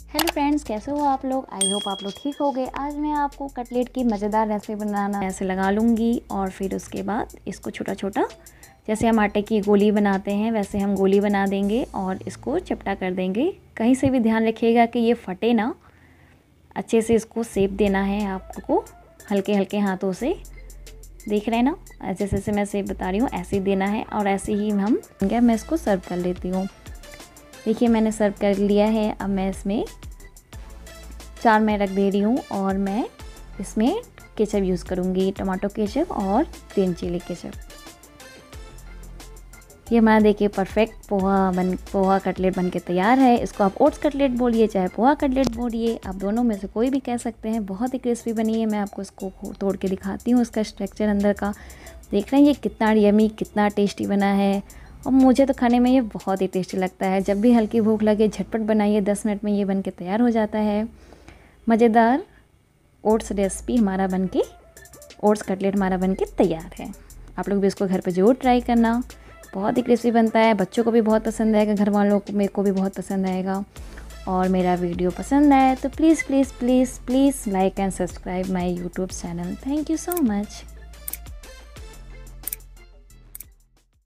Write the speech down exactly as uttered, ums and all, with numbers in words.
Hello friends, कैसे हो आप लोग। आई होप आप लोग ठीक हो गए। आज मैं आपको कटलेट की मज़ेदार रेसिपी बनाना ऐसे लगा लूँगी और फिर उसके बाद इसको छोटा छोटा जैसे हम आटे की गोली बनाते हैं वैसे हम गोली बना देंगे और इसको चपटा कर देंगे। कहीं से भी ध्यान रखिएगा कि ये फटे ना, अच्छे से इसको शेप देना है आपको, हल्के हल्के हाथों से। देख रहे हैं ना, ऐसे जैसे मैं शेप बता रही हूँ ऐसे ही देना है और ऐसे ही हम क्या मैं इसको सर्व कर लेती हूँ। देखिए मैंने सर्व कर लिया है। अब मैं इसमें चार मैं रख दे रही हूँ और मैं इसमें केचप यूज़ करूँगी, टमाटो केचप और ग्रीन चिली केचप। ये हमारा देखिए परफेक्ट पोहा बन पोहा कटलेट बन के तैयार है। इसको आप ओट्स कटलेट बोलिए चाहे पोहा कटलेट बोलिए, आप दोनों में से कोई भी कह सकते हैं। बहुत ही क्रिस्पी बनी है। मैं आपको इसको तोड़ के दिखाती हूँ, इसका स्ट्रक्चर अंदर का। देख रहे हैं ये कितना यमी, कितना टेस्टी बना है और मुझे तो खाने में ये बहुत ही टेस्टी लगता है। जब भी हल्की भूख लगे झटपट बनाइए, दस मिनट में ये बन के तैयार हो जाता है। मज़ेदार ओट्स रेसिपी हमारा बनके ओट्स कटलेट हमारा बनके तैयार है। आप लोग भी इसको घर पे ज़रूर ट्राई करना। बहुत ही क्रिस्पी बनता है, बच्चों को भी बहुत पसंद आएगा, घर वालों को मेरे को भी बहुत पसंद आएगा। और मेरा वीडियो पसंद आए तो please please please please like and subscribe my YouTube channel. Thank you so much.